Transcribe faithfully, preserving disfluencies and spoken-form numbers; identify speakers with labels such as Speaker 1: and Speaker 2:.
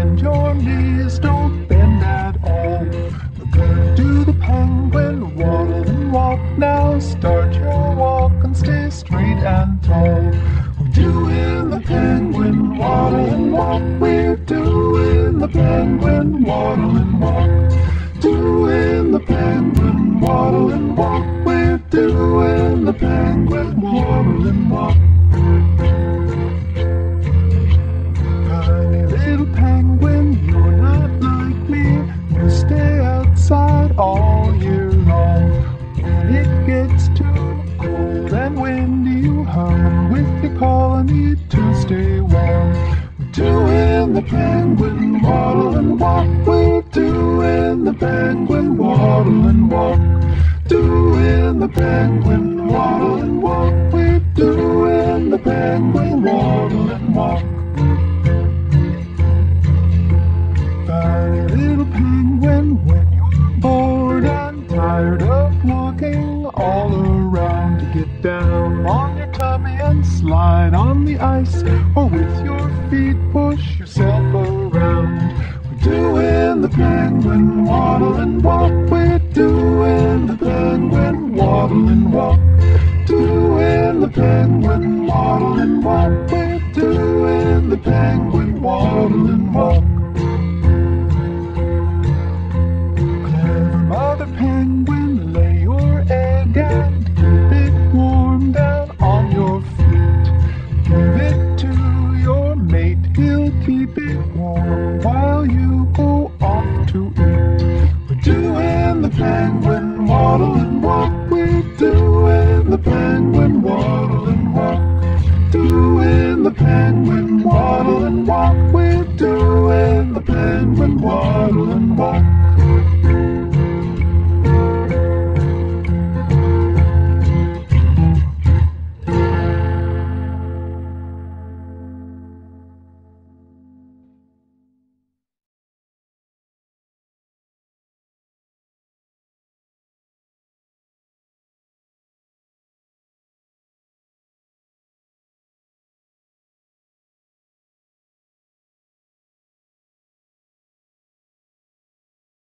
Speaker 1: bend your knees, don't bend at all. We're gonna do the penguin waddle and walk now. Start your walk and stay straight and tall. We're doing the penguin waddle and walk. We're doing the penguin waddle and walk. Doing the penguin waddle and walk. We're doing the penguin waddle and walk. Tiny little penguin, you're not like me. You stay outside all year long. When it gets too cold and windy, you hum with your colony to stay warm. We're doing the penguin waddle and walk. We're doing the penguin waddle and walk. Doing the penguin waddle and walk. We're doing the penguin waddle and walk. Tiny little penguin, when you're bored and tired of walking all around, to get down on your tummy and slide on the ice, or with your feet push yourself around. We're doing the penguin waddle and walk. We're doing the penguin waddle and walk. Doing the penguin waddle and walk. We're doing the penguin waddle and walk. Mother penguin, lay your egg and keep it warm down on your feet. Give it to your mate, he'll keep it warm while you go off to eat. We're doing the penguin waddle and walk. We're doing the penguin waddle and walk. Doing the penguin waddle and walk. We're doing the penguin waddle.